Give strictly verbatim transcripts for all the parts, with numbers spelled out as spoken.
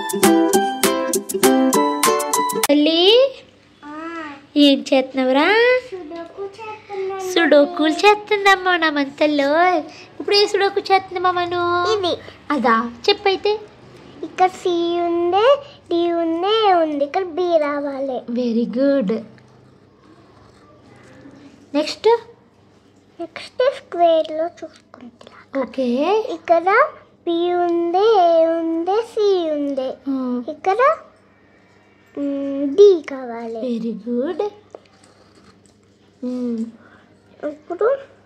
తల్లి ఏం చేస్తున్నావురా? సుడోకులు చేస్తుందమ్మా నా మంతల్లో. ఇప్పుడు ఏ సుడోకు చేస్తుందమ్మా మనం? ఇది అదా చెప్పైతే. ఇక్కడ సి ఉంది, డి ఉంది, ఏ ఉంది, ఇక్కడ బి రావాలి. Very good. Next next square లో చూసుకుంటా. ఓకే. ఇక్కడ బి ఉంది, ఏ ఉంది, సి ఉంది, ఇక్కడ డి కావాలి. Very good. ఇప్పుడు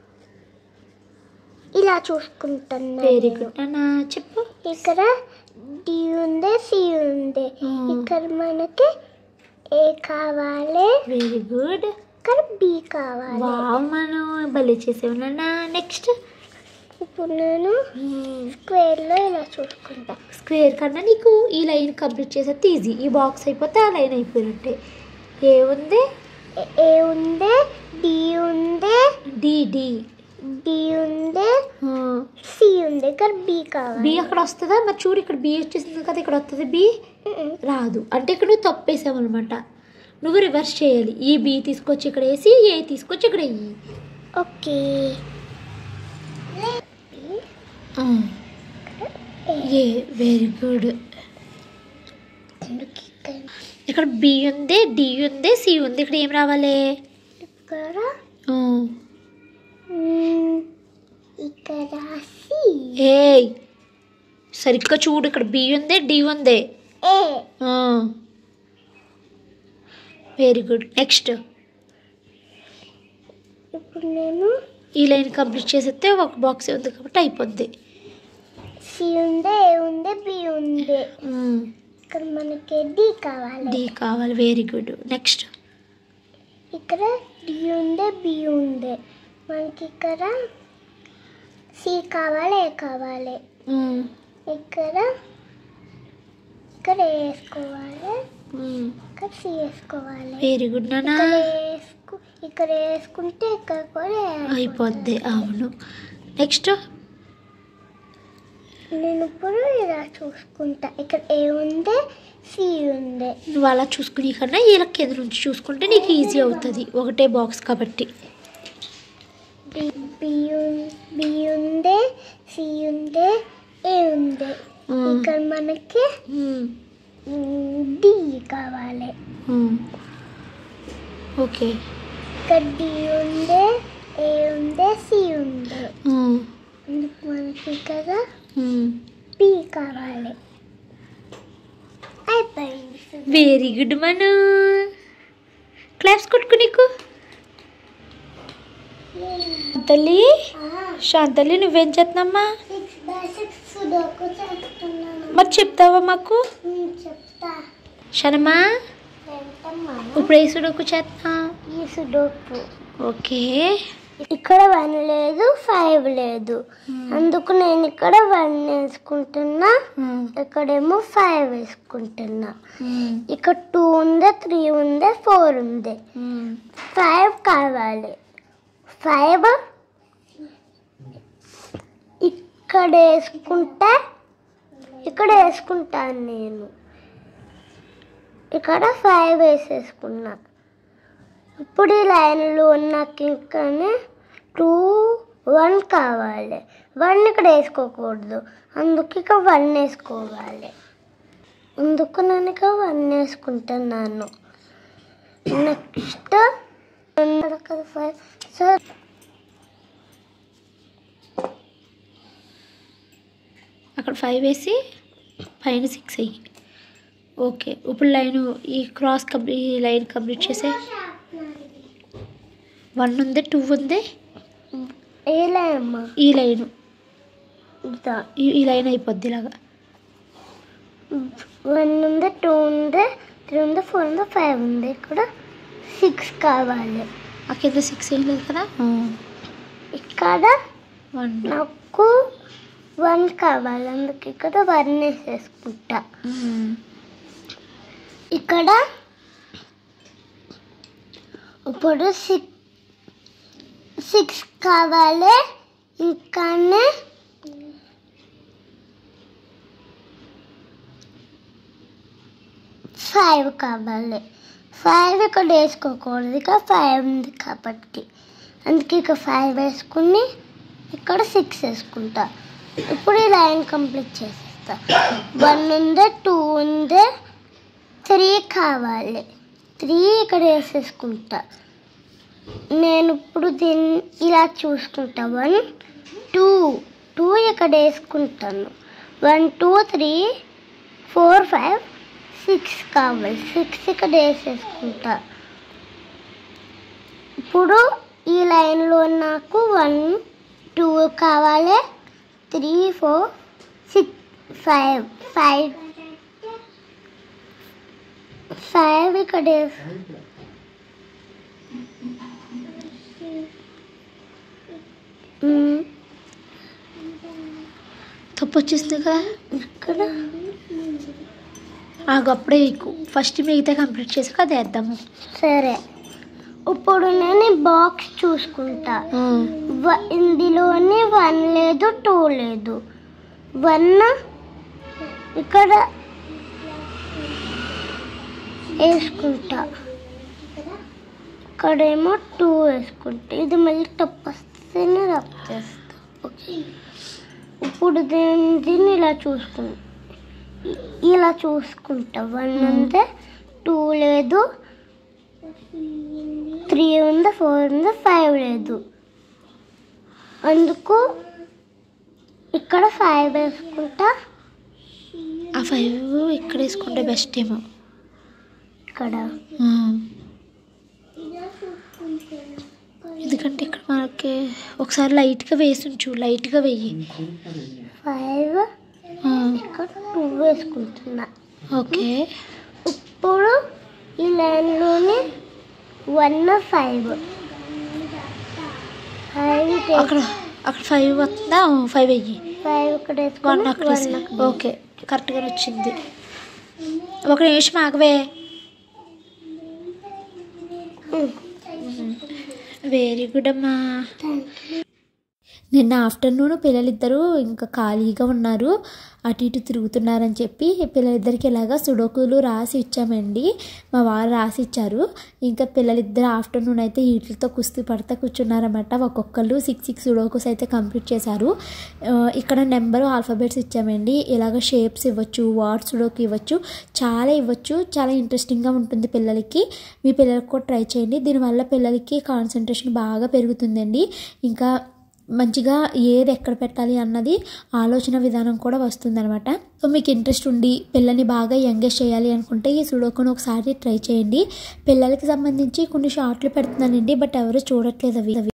ఇలా చూసుకుంటాను. వెరీ గుడ్ అన్నా చెప్పు. ఇక్కడ డి ఉంది, సి ఉంది, ఇక్కడ మనకి ఏ కావాలి. Very good. ఇక్కడ బి కావాలి. వావ్ మనం భలే చేసావు నాన్న. నెక్స్ట్ ఇప్పుడు నేను స్క్వేర్ లో ఇలా చూసుకుంటా. స్క్వేర్ కన్నా నీకు ఈ లైన్ కంప్లీట్ చేసేది ఈజీ. ఈ బాక్స్ అయిపోతే ఆ లైన్ అయిపోయినట్టే. ఏ ఉంది, ఏ ఉంది, డి ఉంది, డి డి డి ఉంది, సి ఉంది, ఇక్కడ బి కావాలి. బి అక్కడ వస్తుందా? మరి చూడు ఇక్కడ బి వచ్చేసింది కదా, ఇక్కడ వస్తుంది బి రాదు. అంటే ఇక్కడ నువ్వు తప్పేసావు అనమాట. నువ్వు రివర్స్ చేయాలి. ఈ బి తీసుకొచ్చి ఇక్కడ వేసి ఏ తీసుకొచ్చి ఇక్కడ వేయి. ఓకే. A very good. ఇక్కడ బి ఉంది, డి ఉంది, సి ఉంది, ఇక్కడ ఏం రావాలి? ఇక్కడ ఇక్కడ సి. ఏ సరిగ్గా చూడు, ఇక్కడ బి ఉంది, డి ఉంది. ఏ వెరీ గుడ్. నెక్స్ట్ ఇప్పుడు నేను ఈ లైన్ కంప్లీట్ చేసేస్తే ఒక బాక్స్ ఉంది కాబట్టి అయిపోద్ది. సి ఉంది, ఏ ఉంది, బి ఉంది, ఇక్కడ మనకి డి కావాలి. డి కావాలి. Very good. నెక్స్ట్ ఇక్కడ డి ఉంది, బి ఉంది, మనకి ఇక్కడ సి కావాలి, ఏ కావాలి. ఇక్కడ ఇక్కడ వేసుకోవాలి, ఇక్కడ సి వేసుకోవాలి. వెరీ గుడ్ నాన్న. ఇక్కడ వేసుకుంటే ఇక్కడ కూడా అయిపోద్ది. అవును. నెక్స్ట్ నేను ఇప్పుడు ఇలా చూసుకుంటా. ఇక్కడ ఏ ఉంది, సి ఉంది. నువ్వు అలా చూసుకునే కన్నా ఇలా కింద నుంచి చూసుకుంటే నీకు ఈజీ అవుతుంది, ఒకటే బాక్స్ కాబట్టి. బి బి ఉంది, సి ఉంది, ఏ ఉంది, ఇక్కడ మనకి డి కావాలి. ఓకే. ఇక్కడ డి ఉంది, ఏ ఉంది, సి ఉంది, మనకి కదా బి కావాలి. అయిపోయింది. వెరీ గుడ్ మను. క్లాప్స్ కొట్టుకు నీకు. శాంతల్లి శాంతల్లి నువ్వేం చేస్తున్నామ్మా? మరి చెప్తావా మాకు? చెప్తా. శనమా ఇప్పుడు ఏ సుడోకు చేస్తా? ఈ సుడోకు. ఓకే. ఇక్కడ వన్ లేదు, ఫైవ్ లేదు, అందుకు నేను ఇక్కడ వన్ వేసుకుంటున్నా, ఇక్కడేమో ఫైవ్ వేసుకుంటున్నా. ఇక్కడ టూ ఉంది, త్రీ ఉంది, ఫోర్ ఉంది, ఫైవ్ కావాలి. ఫైవ్ ఇక్కడ వేసుకుంటే ఇక్కడ వేసుకుంటాను నేను. ఇక్కడ ఫైవ్ వేసేసుకున్నా. ఇప్పుడు ఈ లైన్లో నాకు ఇంకా టూ వన్ కావాలి. వన్ ఇక్కడ వేసుకోకూడదు, అందుకు ఇక వన్ వేసుకోవాలి. అందుకు నేను ఇక వన్ వేసుకుంటున్నాను. Next five. సార్ అక్కడ ఫైవ్ వేసి పైన సిక్స్ అయ్యి. ఓకే. ఇప్పుడు లైన్ ఈ క్రాస్ కంప్లీట్ ఈ లైన్ కంప్లీట్ చేసే. వన్ ఉంది, టూ ఉంది, ఏ లైన్ అమ్మా? ఈ లైను ఈ లైన్ అయిపోద్ది ఇలాగా. వన్ ఉంది, టూ ఉంది, త్రీ ఉంది, ఫోర్ ఉంది, ఫైవ్ ఉంది, ఇక్కడ సిక్స్ కావాలి. ఆ కింద సిక్స్ ఏం లేదు కదా. ఇక్కడ వన్ నాకు వన్ కావాలి, అందుకు ఇక్కడ వన్ వేసేసుకుంటా. ఇక్కడ ఇప్పుడు సిక్స్ సిక్స్ కావాలి. ఇంకానే ఫైవ్ కావాలి. ఫైవ్ ఇక్కడ వేసుకోకూడదు, ఇక ఫైవ్ ఉంది కాబట్టి అందుకే ఇక ఫైవ్ వేసుకుని ఇక్కడ సిక్స్ వేసుకుంటా. ఇప్పుడు ఈ లైన్ కంప్లీట్ చేసేస్తా. వన్ ఉంది, టూ ఉంది, త్రీ కావాలి. త్రీ ఇక్కడ వేసేసుకుంటా. నేను ఇప్పుడు దీన్ని ఇలా చూసుకుంటా. వన్ టూ టూ ఇక్కడ వేసుకుంటాను. One two three four five six కావాలి. సిక్స్ ఇక్కడ వేసేసుకుంటా. ఇప్పుడు ఈ లైన్లో నాకు వన్ టూ కావాలి, three four six five five five ఇక్కడ తప్పు వచ్చేస్తుంది కదా ఇక్కడ. అప్పుడే ఎక్కువ ఫస్ట్ మిగతా కంప్లీట్ చేసాక అది వేద్దాము. సరే, ఇప్పుడు నేను బాక్స్ చూసుకుంటా. ఇందులోని వన్ లేదు, టూ లేదు. వన్ ఇక్కడ వేసుకుంటా, ఇక్కడేమో టూ వేసుకుంటా. ఇది మళ్ళీ తప్పు వస్తేనే రబ్ చేస్తా. ఓకే, ఇప్పుడు దీన్ని ఇలా చూసుకుంటా, ఇలా చూసుకుంటా. వన్ ఉంది, టూ లేదు, త్రీ ఉంది, ఫోర్ ఉంది, ఫైవ్ లేదు. అందుకు ఇక్కడ ఫైవ్ వేసుకుంటా. ఆ ఫైవ్ ఇక్కడ వేసుకుంటే బెస్ట్ ఏమో. ఇక్కడ ఎందుకంటే ఇక్కడ మనకి ఒకసారి లైట్గా వేసి ఉంచు, లైట్గా వెయ్యి. ఫైవ్ ఇక్కడ టూ వేసుకుంటున్నా. ఓకే, ఇప్పుడు ఈ లైన్లోని వన్ ఫైవ్ ఫైవ్ అక్కడ అక్కడ ఫైవ్ వస్తుందా? ఫైవ్ వెయ్యి. ఫైవ్ ఇక్కడ వన్ అక్కడ ఓకే, కరెక్ట్గా వచ్చింది. ఒక నిమిషం ఆగవే. వెరీ గుడ్ అమ్మా. నిన్న ఆఫ్టర్నూన్ పిల్లలిద్దరూ ఇంకా ఖాళీగా ఉన్నారు, అటు ఇటు తిరుగుతున్నారని చెప్పి పిల్లలిద్దరికి ఇలాగా సుడోకులు రాసి ఇచ్చామండి. మా వారు రాసి ఇచ్చారు. ఇంకా పిల్లలిద్దరు ఆఫ్టర్నూన్ అయితే వీటితో కుస్తీ పడతా కూర్చున్నారన్నమాట. ఒక్కొక్కరు సిక్స్ సిక్స్ సుడోకుస్ అయితే కంప్లీట్ చేశారు. ఇక్కడ నెంబరు ఆల్ఫాబెట్స్ ఇచ్చామండి. ఇలాగ షేప్స్ ఇవ్వచ్చు, వర్డ్స్ సుడోకు ఇవ్వచ్చు, చాలా ఇవ్వచ్చు. చాలా ఇంట్రెస్టింగ్గా ఉంటుంది పిల్లలకి. మీ పిల్లలకు కూడా ట్రై చేయండి. దీనివల్ల పిల్లలకి కాన్సన్ట్రేషన్ బాగా పెరుగుతుందండి. ఇంకా మంచిగా ఏది ఎక్కడ పెట్టాలి అన్నది ఆలోచన విధానం కూడా వస్తుందన్నమాట. సో మీకు ఇంట్రెస్ట్ ఉండి పిల్లల్ని బాగా ఎంగేజ్ చేయాలి అనుకుంటే ఈ సుడోకును ఒకసారి ట్రై చేయండి. పిల్లలకి సంబంధించి కొన్ని షార్ట్లు పెడుతున్నానండి, బట్ ఎవరు చూడట్లేదు అవి.